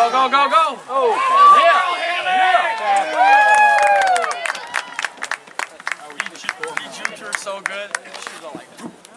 go, go, go. Oh, He juked her so good. She was all like,